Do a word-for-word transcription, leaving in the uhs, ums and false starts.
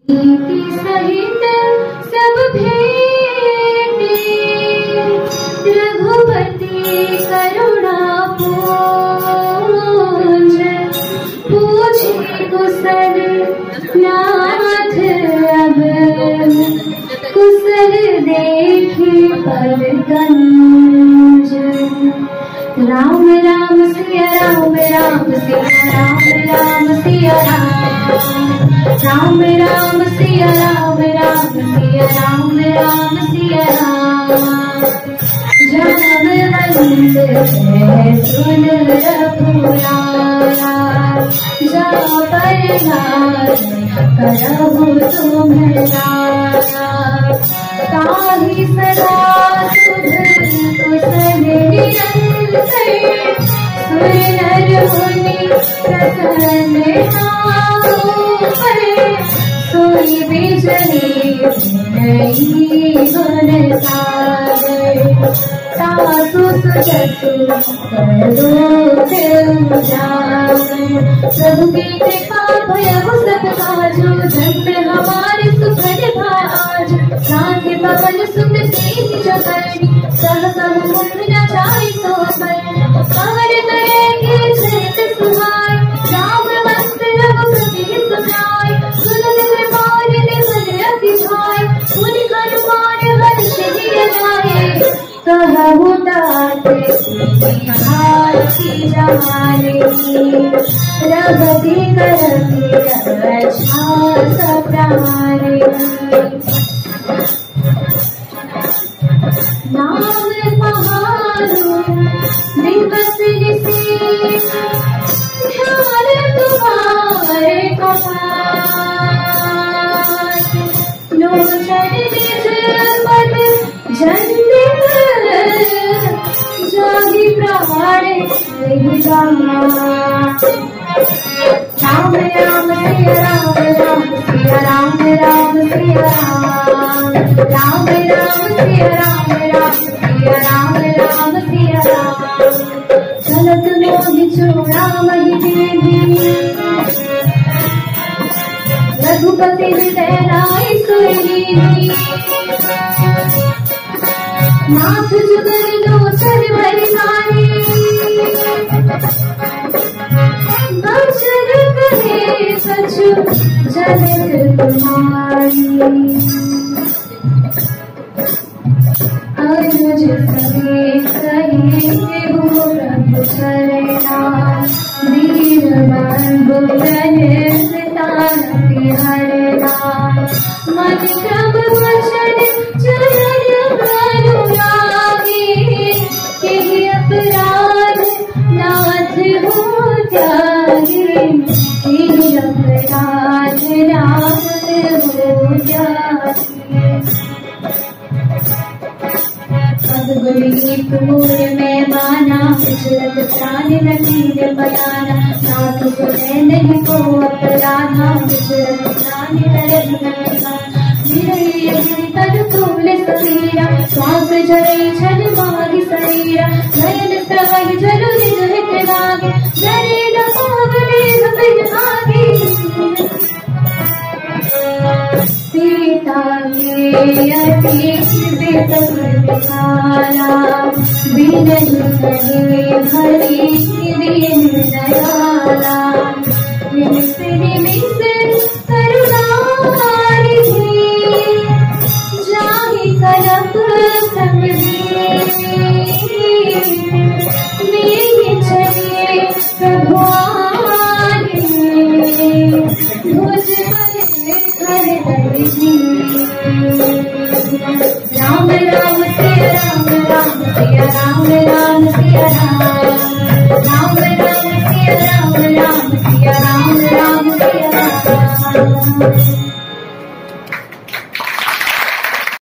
प्रीति सहित सब भेटे रघुपति करुणा पूंज पूछे कुशल नाथ अब कुशल देखे पर गंज। राम राम सिया राम राम सिया राम राम सिया राम राम राम सिया राम राम सिया राम राम सिया राम। जब बंद है सुन रघुराया जा पर करहु तुम्हारा ताहि सदा शुभ कुशल निरंतर सुर नर मुनि प्रसन्न पर सोई बिजली नहीं गुण सागर सासु सुचतु करो प्रभु की कृपा भयहु सब काजो धन्य हमारे सुखद भाज नाथ पवन सुत सेज जगरनी सह सह मुख न जाय सो कवर करेंगे सहित सुहाय राम भक्त रघुपति सुनाय सुनत कृपाल निमन अति भाय मुनि हनुमान हर्ष हिय जाए कहु तात भारती जमाने रघुपति करती रक्षा सप्राणे। नाम पहाड़ो दिवस ऋषि ध्यान तुम्हारे कपाट लोचन निज पद जन्म जाहि प्राण राम राम सिया राम राम सिया राम राम सिया राम राम राम सिया राम राम सिया राम राम सिया राम। चलत मोहि चूड़ामणि देवी रघुपति हृदय राय सोई नाथ जुगर लोचन भरि नारी बचन कहे सचु जनक तुम्हारी। अनुज कहे कहे हो प्रभु चरणा दीन बंधु तारति हरना मन क्रम वचन चरण करुणागे यही अपराध नाथ हो त्यागे यही अपराध नाथ हो त्यागे। गुरुपुर में माना विचलत प्राण नदीर बयाना नाथ सुने नहीं को अपराधा विचलत प्राण नरक तर फूल समीरा श्वास जरे छल मागी शरीरा नयन प्रवहि जलु निज हित लागे जरे न पावले सपन आगे सीता के अति बेतुला बिन सहे हरि दीन दयाला निमिष निमिष करुणारि जाहि करप मेघ चले प्रभु आगे भुज कर दर्जी। राम राम सिया राम राम सिया राम राम सिया राम राम राम सिया राम राम सिया राम राम सिया राम।